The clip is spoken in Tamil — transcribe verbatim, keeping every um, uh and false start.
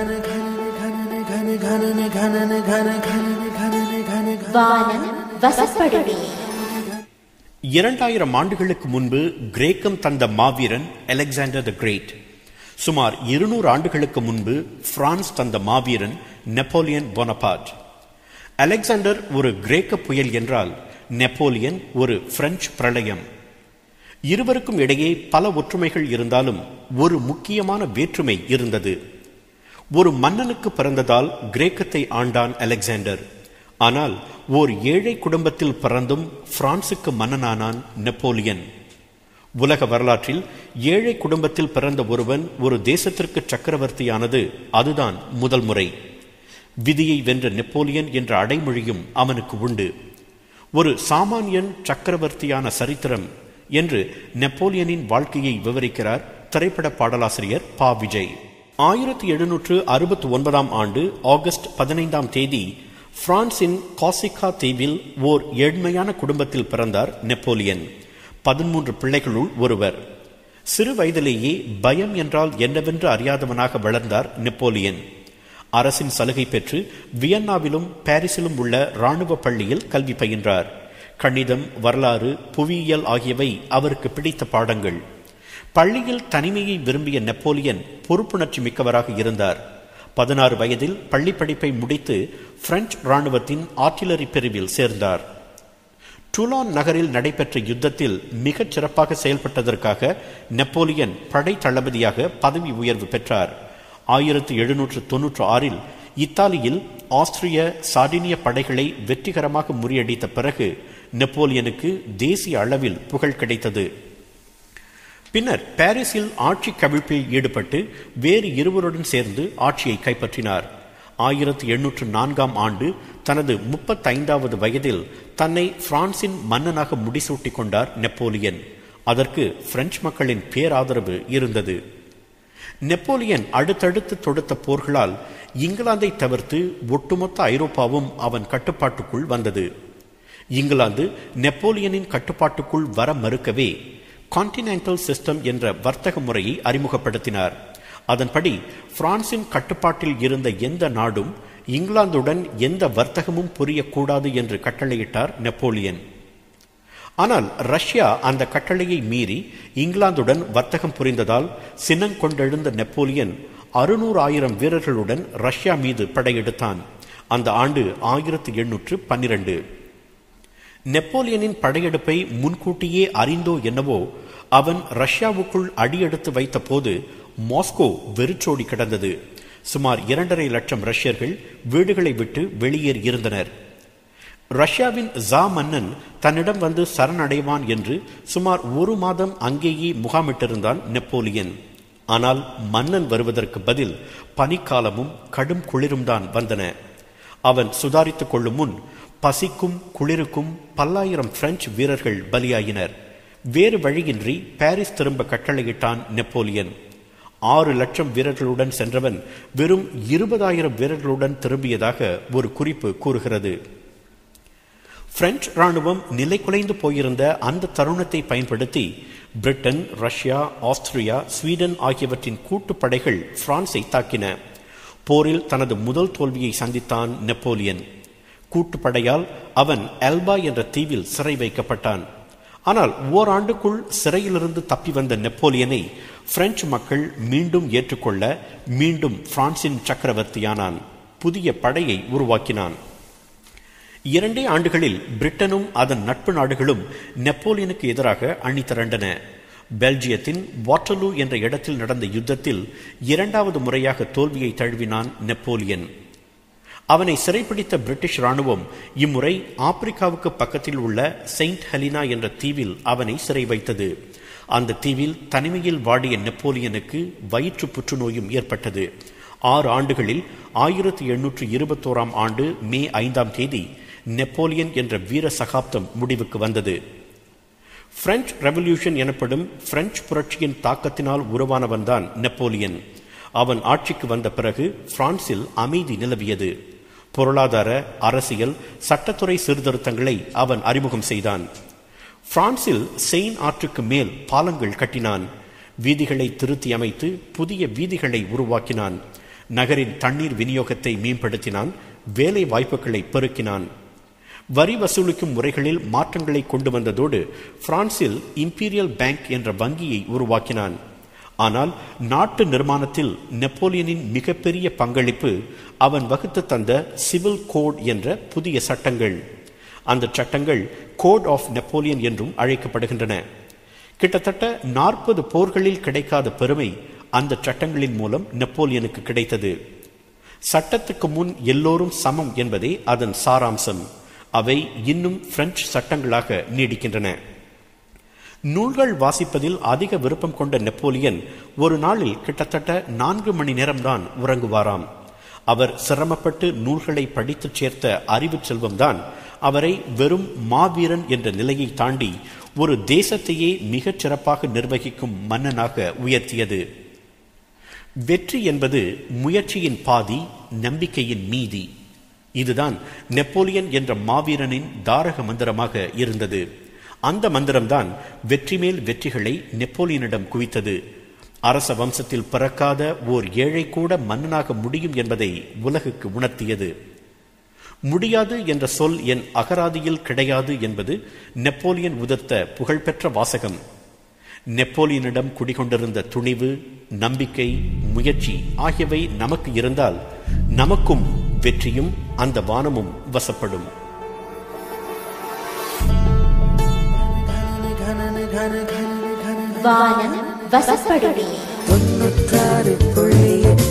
இரண்டாயிரம் ஆண்டுகளுக்கு முன்பு கிரேக்கம் தந்த மாவீரன் அலெக்சாண்டர் தி கிரேட். சுமார் இருநூறு ஆண்டுகளுக்கு முன்பு பிரான்ஸ் தந்த மாவீரன் நெப்போலியன் போனபார்ட். அலெக்சாண்டர் ஒரு கிரேக்க புயல் என்றால் நெப்போலியன் ஒரு பிரெஞ்சு பிரளயம். இருவருக்கும் இடையே பல ஒற்றுமைகள் இருந்தாலும் ஒரு முக்கியமான வேற்றுமை இருந்தது. ஒரு மன்னனுக்கு பிறந்ததால் கிரேக்கத்தை ஆண்டான் அலெக்சாண்டர். ஆனால் ஓர் ஏழை குடும்பத்தில் பிறந்தும் பிரான்சுக்கு மன்னனானான் நெப்போலியன். உலக வரலாற்றில் ஏழை குடும்பத்தில் பிறந்த ஒருவன் ஒரு தேசத்திற்கு சக்கரவர்த்தியானது அதுதான் முதல் முறை. விதியை வென்ற நெப்போலியன் என்ற அடைமொழியும் அவனுக்கு உண்டு. ஒரு சாமானியன் சக்கரவர்த்தியான சரித்திரம் என்று நெப்போலியனின் வாழ்க்கையை விவரிக்கிறார் திரைப்பட பாடலாசிரியர் பா விஜய். ஆயிரத்தி எழுநூற்று அறுபத்தி ஒன்பதாம் ஆண்டு ஆகஸ்ட் பதினைந்தாம் தேதி பிரான்சின் காசிகா தீவில் ஓர் ஏழ்மையான குடும்பத்தில் பிறந்தார் நெப்போலியன். பதிமூன்று பிள்ளைகளுள் ஒருவர். சிறு வயதிலேயே பயம் என்றால் என்னவென்று அறியாதவனாக வளர்ந்தார் நெப்போலியன். அரசின் சலுகை பெற்று வியன்னாவிலும் பாரிஸிலும் உள்ள இராணுவ பள்ளியில் கல்வி பயின்றார். கணிதம், வரலாறு, புவியியல் ஆகியவை அவருக்கு பிடித்த பாடங்கள். பள்ளியில் தனிமையை விரும்பிய நெப்போலியன் பொறுப்புணர்ச்சி மிக்கவராக இருந்தார். பதினாறு வயதில் பள்ளி படிப்பை முடித்து பிரெஞ்சு இராணுவத்தின் ஆர்ட்டிலரி பிரிவில் சேர்ந்தார். டூலான் நகரில் நடைபெற்ற யுத்தத்தில் மிகச் சிறப்பாக செயல்பட்டதற்காக நெப்போலியன் படை தளபதியாக பதவி உயர்வு பெற்றார். ஆயிரத்தி எழுநூற்று தொன்னூற்று ஆறில் இத்தாலியில் ஆஸ்திரிய சார்டினிய படைகளை வெற்றிகரமாக முறியடித்த பிறகு நெப்போலியனுக்கு தேசிய அளவில் புகழ் கிடைத்தது. பின்னர் பாரிஸில் ஆட்சி கவிழ்ப்பில் ஈடுபட்டு வேறு இருவருடன் சேர்ந்து ஆட்சியை கைப்பற்றினார். ஆயிரத்தி எண்ணூற்று நான்காம் ஆண்டு தனது முப்பத்தைந்தாவது வயதில் தன்னை பிரான்சின் மன்னனாக முடிசூட்டிக் கொண்டார் நெப்போலியன். அதற்கு பிரெஞ்சு மக்களின் பேராதரவு இருந்தது. நெப்போலியன் அடுத்தடுத்து தொடுத்த போர்களால் இங்கிலாந்தை தவிர்த்து ஒட்டுமொத்த ஐரோப்பாவும் அவன் கட்டுப்பாட்டுக்குள் வந்தது. இங்கிலாந்து நெப்போலியனின் கட்டுப்பாட்டுக்குள் வர மறுக்கவே கான்டினென்டல் சிஸ்டம் என்ற வர்த்தக முறையை அறிமுகப்படுத்தினார். அதன்படி பிரான்சின் கட்டுப்பாட்டில் இருந்த எந்த நாடும் இங்கிலாந்துடன் எந்த வர்த்தகமும் புரியக்கூடாது என்று கட்டளையிட்டார் நெப்போலியன். ஆனால் ரஷ்யா அந்த கட்டளையை மீறி இங்கிலாந்துடன் வர்த்தகம் புரிந்ததால் சினங்கொண்டெழுந்த நெப்போலியன் அறுநூறு ஆயிரம் வீரர்களுடன் ரஷ்யா மீது படையெடுத்தான். அந்த ஆண்டு ஆயிரத்தி எண்ணூற்று பன்னிரண்டு. நெப்போலியனின் படையெடுப்பை முன்கூட்டியே அறிந்தோ என்னவோ அவன் ரஷ்யாவுக்குள் அடியெடுத்து வைத்த போது மாஸ்கோ வெறிச்சோடி கிடந்தது. சுமார் இரண்டரை லட்சம் ரஷ்யர்கள் வீடுகளை விட்டு வெளியேறி இருந்தனர். ரஷ்யாவின் ஜா மன்னன் தன்னிடம் வந்து சரணடைவான் என்று சுமார் ஒரு மாதம் அங்கேயே முகாமிட்டிருந்தான் நெப்போலியன். ஆனால் மன்னன் வருவதற்கு பதில் பனிக்காலமும் கடும் குளிரும் தான் வந்தன. அவன் சுதாரித்துக் கொள்ளும் முன் பசிக்கும் குளிருக்கும் பல்லாயிரம் பிரெஞ்சு வீரர்கள் பலியாயினர். வேறு வழியின்றி பாரிஸ் திரும்ப கட்டளையிட்டான் நெப்போலியன். ஆறு லட்சம் வீரர்களுடன் சென்றவன் வெறும் இருபதாயிரம் வீரர்களுடன் திரும்பியதாக ஒரு குறிப்பு கூறுகிறது. பிரெஞ்சு இராணுவம் நிலை குலைந்து போயிருந்த அந்த தருணத்தை பயன்படுத்தி பிரிட்டன், ரஷ்யா, ஆஸ்திரியா, ஸ்வீடன் ஆகியவற்றின் கூட்டுப்படைகள் பிரான்சை தாக்கின. போரில் தனது முதல் தோல்வியை சந்தித்தான் நெப்போலியன். கூட்டுப்படையால் அவன் எல்பா என்ற தீவில் சிறை வைக்கப்பட்டான். ஆனால் ஓராண்டுக்குள் சிறையிலிருந்து தப்பி வந்த நெப்போலியனை பிரெஞ்சு மக்கள் மீண்டும் ஏற்றுக்கொள்ள மீண்டும் பிரான்சின் சக்கரவர்த்தியானான். புதிய படையை உருவாக்கினான். இரண்டே ஆண்டுகளில் பிரிட்டனும் அதன் நட்பு நாடுகளும் நெப்போலியனுக்கு எதிராக அணி திரண்டன. பெல்ஜியத்தின் வாட்டர்லூ என்ற இடத்தில் நடந்த யுத்தத்தில் இரண்டாவது முறையாக தோல்வியை தழுவினான் நெப்போலியன். அவனை சிறைப்பிடித்த பிரிட்டிஷ் இராணுவம் இம்முறை ஆப்பிரிக்காவுக்கு பக்கத்தில் உள்ள செயின்ட் ஹெலினா என்ற தீவில் அவனை சிறை வைத்தது. அந்த தீவில் தனிமையில் வாடிய நெப்போலியனுக்கு வயிற்று புற்றுநோயும் ஏற்பட்டது. ஆறு ஆண்டுகளில் ஆயிரத்தி எண்ணூற்று இருபத்தோராம் ஆண்டு மே ஐந்தாம் தேதி நெப்போலியன் என்ற வீர சகாப்தம் முடிவுக்கு வந்தது. பிரெஞ்சு ரெவல்யூஷன் எனப்படும் பிரெஞ்சு புரட்சியின் தாக்கத்தினால் உருவானவன்தான் நெப்போலியன். அவன் ஆட்சிக்கு வந்த பிறகு பிரான்சில் அமைதி நிலவியது. பொருளாதார, அரசியல், சட்டத்துறை சீர்திருத்தங்களை அவன் அறிமுகம் செய்தான். பிரான்சில் செயின் ஆற்றுக்கு மேல் பாலங்கள் கட்டினான். வீதிகளை திருத்தி அமைத்து புதிய வீதிகளை உருவாக்கினான். நகரின் தண்ணீர் விநியோகத்தை மேம்படுத்தினான், வேலை வாய்ப்புகளை பெருக்கினான். வரி வசூலிக்கும் முறைகளில் மாற்றங்களை கொண்டு வந்ததோடு பிரான்சில் இம்பீரியல் பேங்க் என்ற வங்கியை உருவாக்கினான். ஆனால் நாட்டு நிர்மாணத்தில் நெப்போலியனின் மிகப்பெரிய பங்களிப்பு அவன் வகுத்து தந்த சிவில் கோட் என்ற புதிய சட்டங்கள். அந்த சட்டங்கள் கோட் ஆஃப் நெப்போலியன் என்றும் அழைக்கப்படுகின்றன. கிட்டத்தட்ட நாற்பது போர்களில் கிடைக்காத பெருமை அந்த சட்டங்களின் மூலம் நெப்போலியனுக்கு கிடைத்தது. சட்டத்துக்கு முன் எல்லோரும் சமம் என்பதே அதன் சாராம்சம். அவை இன்னும் பிரெஞ்சு சட்டங்களாக நீடிக்கின்றன. நூல்கள் வாசிப்பதில் அதிக விருப்பம் கொண்ட நெப்போலியன் ஒரு நாளில் கிட்டத்தட்ட நான்கு மணி நேரம்தான் உறங்குவாராம். அவர் சிரமப்பட்டு நூல்களை படித்து சேர்த்த அறிவு செல்வம்தான் அவரை வெறும் மாவீரன் என்ற நிலையை தாண்டி ஒரு தேசத்தையே மிகச் சிறப்பாக நிர்வகிக்கும் மன்னனாக உயர்த்தியது. வெற்றி என்பது முயற்சியின் பாதி, நம்பிக்கையின் மீதி. இதுதான் நெப்போலியன் என்ற மாவீரனின் தாரக மந்திரமாக இருந்தது. அந்த மந்திரம்தான் வெற்றி மேல் வெற்றிகளை நெப்போலியனிடம் குவித்தது. அரச வம்சத்தில் பிறக்காத ஓர் ஏழை கூட மன்னனாக முடியும் என்பதை உலகுக்கு உணர்த்தியது. முடியாது என்ற சொல் என் அகராதியில் கிடையாது என்பது நெப்போலியன் உதிர்த்த புகழ்பெற்ற வாசகம். நெப்போலியனிடம் குடிகொண்டிருந்த துணிவு, நம்பிக்கை, முயற்சி ஆகியவை நமக்கு இருந்தால் நமக்கும் வெற்றியும் அந்த வானமும் வசப்படும். வானம் வசப்படுமே. தொன்னூற்றாறு புள்ளி